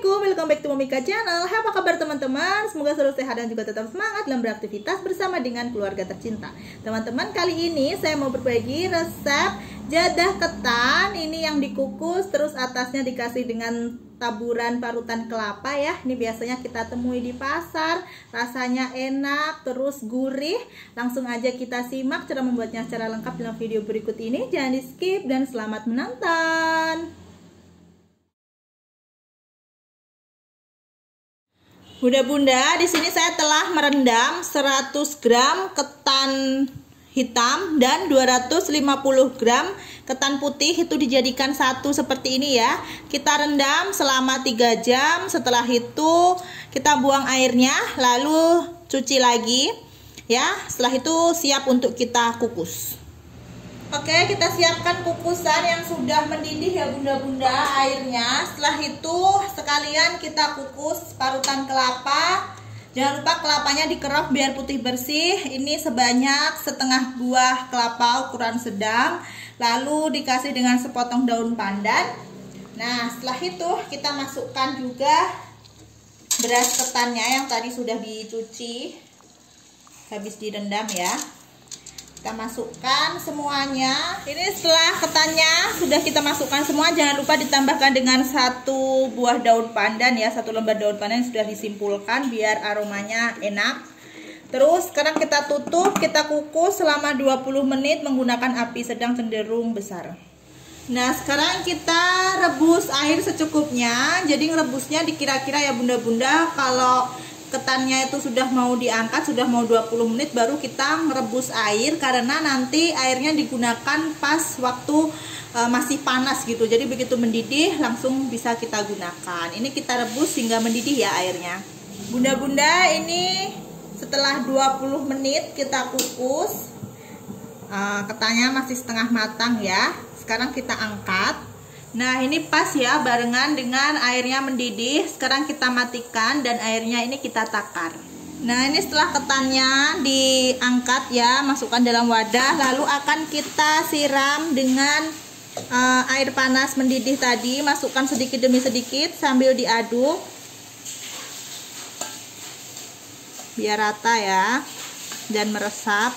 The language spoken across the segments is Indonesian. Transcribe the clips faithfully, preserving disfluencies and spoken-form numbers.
Assalamualaikum, welcome back to Momika Channel. Hai, apa kabar teman-teman? Semoga selalu sehat dan juga tetap semangat dalam beraktivitas bersama dengan keluarga tercinta. Teman-teman, kali ini saya mau berbagi resep jadah ketan. Ini yang dikukus, terus atasnya dikasih dengan taburan parutan kelapa ya. Ini biasanya kita temui di pasar. Rasanya enak, terus gurih. Langsung aja kita simak cara membuatnya secara lengkap dalam video berikut ini. Jangan di skip dan selamat menonton. Bunda-bunda, di sini saya telah merendam seratus gram ketan hitam dan dua ratus lima puluh gram ketan putih, itu dijadikan satu seperti ini ya. Kita rendam selama tiga jam. Setelah itu kita buang airnya, lalu cuci lagi ya. Setelah itu siap untuk kita kukus. Oke, kita siapkan kukusan yang sudah mendidih ya bunda-bunda airnya. Setelah itu sekalian kita kukus parutan kelapa. Jangan lupa kelapanya dikerok biar putih bersih. Ini sebanyak setengah buah kelapa ukuran sedang. Lalu dikasih dengan sepotong daun pandan. Nah, setelah itu kita masukkan juga beras ketannya yang tadi sudah dicuci, habis direndam ya. Kita masukkan semuanya. Ini setelah ketannya sudah kita masukkan semua, jangan lupa ditambahkan dengan satu buah daun pandan ya, satu lembar daun pandan yang sudah disimpulkan biar aromanya enak. Terus sekarang kita tutup, kita kukus selama dua puluh menit menggunakan api sedang cenderung besar. Nah, sekarang kita rebus air secukupnya. Jadi ngerebusnya dikira-kira ya bunda-bunda, kalau ketannya itu sudah mau diangkat, sudah mau dua puluh menit baru kita merebus air, karena nanti airnya digunakan pas waktu e, masih panas gitu. Jadi begitu mendidih langsung bisa kita gunakan. Ini kita rebus hingga mendidih ya airnya. Bunda-bunda, ini setelah dua puluh menit kita kukus, e, ketannya masih setengah matang ya. Sekarang kita angkat. Nah, ini pas ya barengan dengan airnya mendidih. Sekarang kita matikan dan airnya ini kita takar. Nah, ini setelah ketannya diangkat ya, masukkan dalam wadah, lalu akan kita siram dengan uh, air panas mendidih tadi. Masukkan sedikit demi sedikit sambil diaduk biar rata ya dan meresap.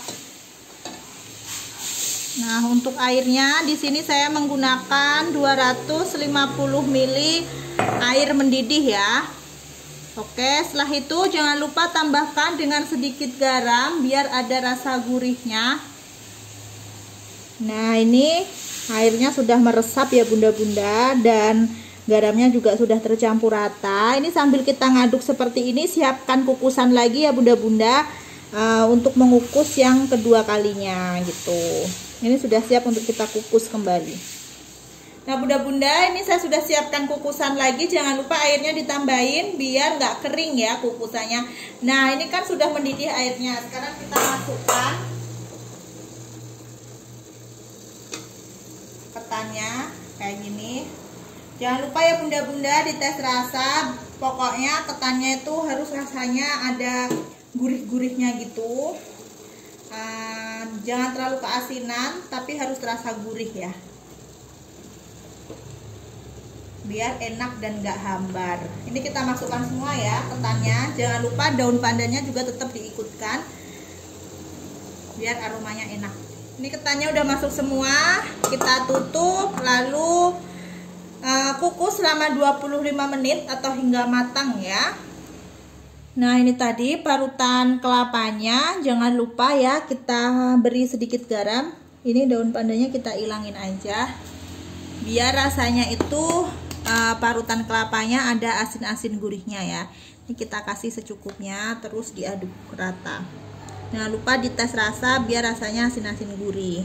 Nah, untuk airnya di sini saya menggunakan dua ratus lima puluh mililiter air mendidih ya. Oke, setelah itu jangan lupa tambahkan dengan sedikit garam biar ada rasa gurihnya. Nah, ini airnya sudah meresap ya bunda-bunda, dan garamnya juga sudah tercampur rata. Ini sambil kita ngaduk seperti ini, siapkan kukusan lagi ya bunda-bunda uh, untuk mengukus yang kedua kalinya gitu. Ini sudah siap untuk kita kukus kembali. Nah bunda-bunda, ini saya sudah siapkan kukusan lagi. Jangan lupa airnya ditambahin biar nggak kering ya kukusannya. Nah, ini kan sudah mendidih airnya. Sekarang kita masukkan ketannya kayak gini. Jangan lupa ya bunda-bunda dites rasa. Pokoknya ketannya itu harus rasanya ada gurih-gurihnya gitu. Uh, jangan terlalu keasinan, tapi harus terasa gurih ya, biar enak dan gak hambar. Ini kita masukkan semua ya ketannya. Jangan lupa daun pandannya juga tetap diikutkan biar aromanya enak. Ini ketannya udah masuk semua, kita tutup lalu uh, kukus selama dua puluh lima menit atau hingga matang ya. Nah, ini tadi parutan kelapanya, jangan lupa ya kita beri sedikit garam. Ini daun pandannya kita ilangin aja biar rasanya itu uh, parutan kelapanya ada asin-asin gurihnya ya. Ini kita kasih secukupnya, terus diaduk rata. Jangan lupa dites rasa biar rasanya asin-asin gurih.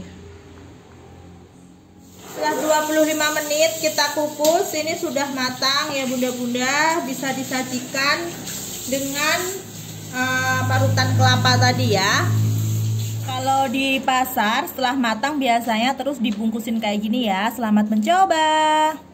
Setelah dua puluh lima menit kita kukus, ini sudah matang ya bunda-bunda, bisa disajikan dengan uh, parutan kelapa tadi ya. Kalau di pasar setelah matang biasanya terus dibungkusin kayak gini ya. Selamat mencoba.